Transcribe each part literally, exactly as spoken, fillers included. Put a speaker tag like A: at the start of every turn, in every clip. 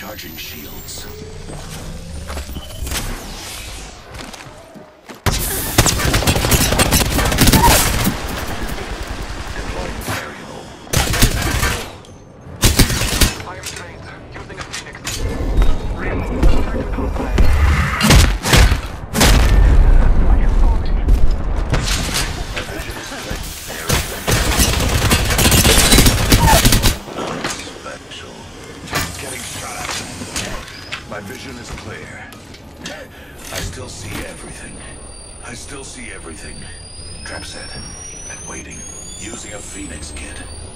A: Recharging shields. Deploying variable.
B: I am trained, using a Phoenix. Real, effective combat. I am falling.
A: My vision is clear. Special. Getting shot at. My vision is clear. I still see everything. I still see everything. Trap set. And waiting. Using a Phoenix kit.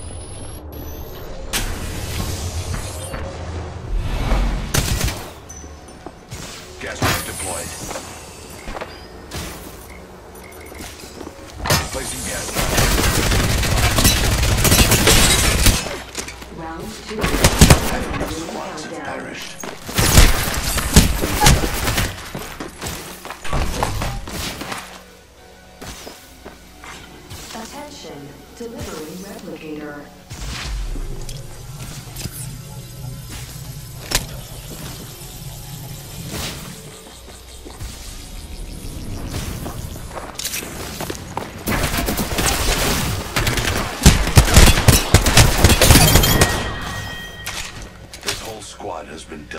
A: Gas trap deployed. Placing gas trap.
C: Round two.
A: Half of the squads have perished.
C: Attention, delivering replicator.